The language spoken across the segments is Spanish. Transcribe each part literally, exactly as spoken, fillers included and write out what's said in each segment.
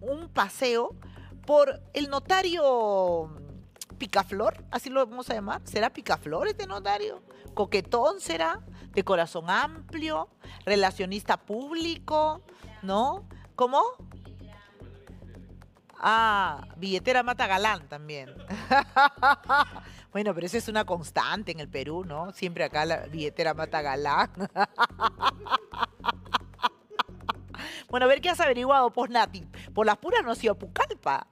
un paseo por el notario Picaflor, así lo vamos a llamar. ¿Será Picaflor este notario? Coquetón será, de corazón amplio, relacionista público, ¿no? ¿Cómo? Ah, billetera mata galán también. Bueno, pero eso es una constante en el Perú, ¿no? Siempre acá la billetera mata galán. Bueno, a ver qué has averiguado, pues, Nati. Por las puras no ha sido Pucallpa.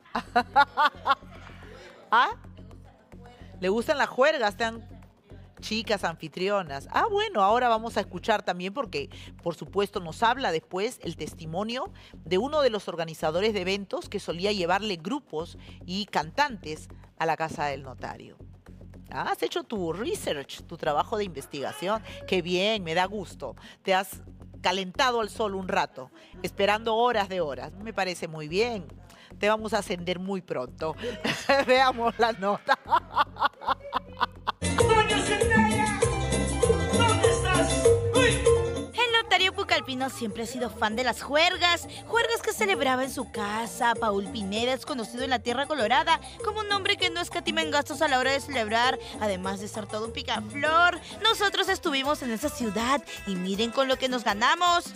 ¿Ah? ¿Le gustan las juergas? Están chicas anfitrionas. Ah, bueno, ahora vamos a escuchar también porque, por supuesto, nos habla después el testimonio de uno de los organizadores de eventos que solía llevarle grupos y cantantes a la casa del notario. Ah, has hecho tu research, tu trabajo de investigación. Qué bien, me da gusto. Te has calentado al sol un rato, esperando horas de horas. Me parece muy bien. Te vamos a ascender muy pronto. Veamos la nota. ¿Dónde estás? ¡Uy! El notario pucallpino siempre ha sido fan de las juergas, juergas que celebraba en su casa. Paul Pineda es conocido en la Tierra Colorada como un hombre que no escatima en gastos a la hora de celebrar, además de ser todo un picaflor. Nosotros estuvimos en esa ciudad y miren con lo que nos ganamos.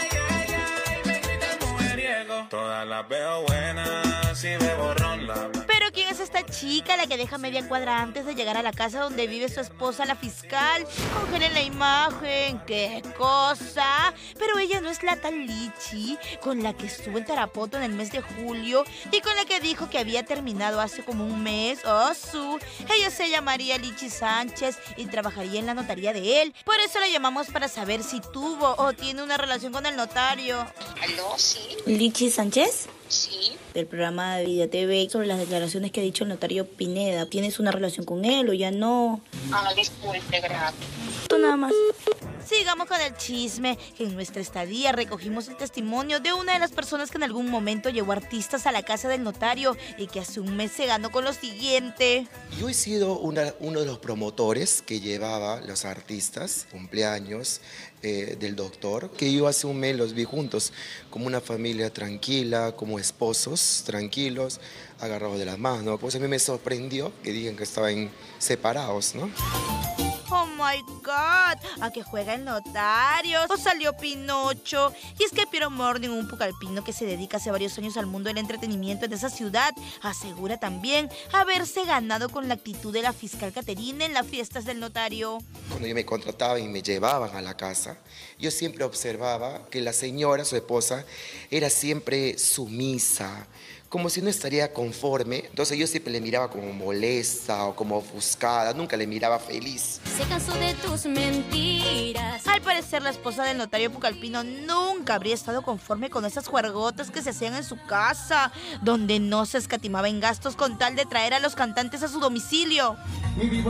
Todas las veo buenas y de borrón la... Pero ¿quién es esta chica, la que deja media cuadra antes de llegar a la casa donde vive su esposa, la fiscal? Congelen la imagen, qué cosa. Pero ella no es la tal Lichi, con la que estuvo en Tarapoto en el mes de julio y con la que dijo que había terminado hace como un mes. Oh, su. Ella se llamaría Lichi Sánchez y trabajaría en la notaría de él. Por eso la llamamos para saber si tuvo o tiene una relación con el notario. ¿Aló? Sí. ¿Lichi Sánchez? Sí. Del programa de Vida T V sobre las declaraciones que ha dicho el notario Pineda. ¿Tienes una relación con él o ya no? Ah, disculpe, gracias. Tú nada más. Sigamos con el chisme, que en nuestra estadía recogimos el testimonio de una de las personas que en algún momento llevó artistas a la casa del notario y que hace un mes se ganó con lo siguiente. Yo he sido una, uno de los promotores que llevaba los artistas, cumpleaños eh, del doctor, que yo hace un mes los vi juntos, como una familia tranquila, como esposos tranquilos, agarrados de las manos. Pues a mí me sorprendió que digan que estaban separados, ¿no? Oh my God, ¿a qué juega el notario? ¿O salió Pinocho? Y es que Piero Morning, un pucallpino que se dedica hace varios años al mundo del entretenimiento en esa ciudad, asegura también haberse ganado con la actitud de la fiscal Caterina en las fiestas del notario. Cuando yo me contrataba y me llevaban a la casa, yo siempre observaba que la señora, su esposa, era siempre sumisa, como si no estaría conforme. Entonces yo siempre le miraba como molesta o como ofuscada, nunca le miraba feliz. Se cansó de tus mentiras. Al parecer la esposa del notario pucallpino nunca habría estado conforme con esas juergotas que se hacían en su casa, donde no se escatimaba en gastos con tal de traer a los cantantes a su domicilio. Y vivo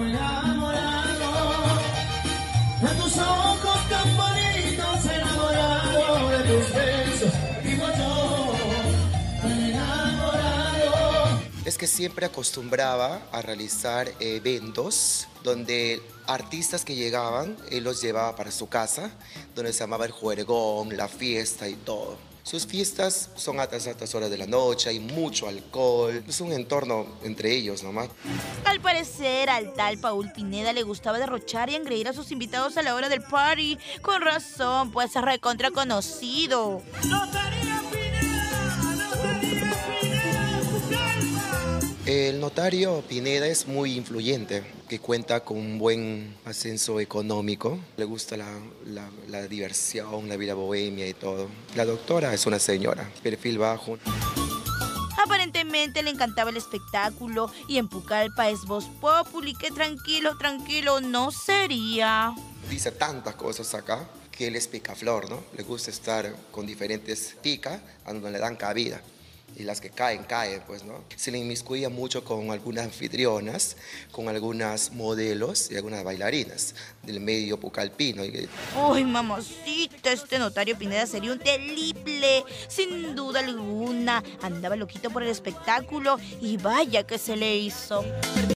enamorado de tus ojos tan bonitos, enamorado de tus besos, vivo yo enamorado. Es que siempre acostumbraba a realizar eventos donde artistas que llegaban, él los llevaba para su casa, donde se llamaba el juergón, la fiesta y todo. Sus fiestas son a altas, altas horas de la noche, hay mucho alcohol, es un entorno entre ellos nomás. Al parecer, al tal Paul Pineda le gustaba derrochar y engreír a sus invitados a la hora del party. Con razón, pues es recontra conocido. Notaría Pineda, Notaría Pineda, Pucallpa. El notario Pineda es muy influyente, que cuenta con un buen ascenso económico. Le gusta la, la, la diversión, la vida bohemia y todo. La doctora es una señora, perfil bajo. Aparentemente le encantaba el espectáculo y en Pucallpa es voz populi, que tranquilo, tranquilo no sería. Dice tantas cosas acá que él es picaflor, ¿no? Le gusta estar con diferentes picas a donde le dan cabida. Y las que caen, caen, pues, ¿no? Se le inmiscuía mucho con algunas anfitrionas, con algunas modelos y algunas bailarinas del medio pucallpino. Uy, mamacita, este notario Pineda sería un terrible, sin duda alguna. Andaba loquito por el espectáculo y vaya que se le hizo.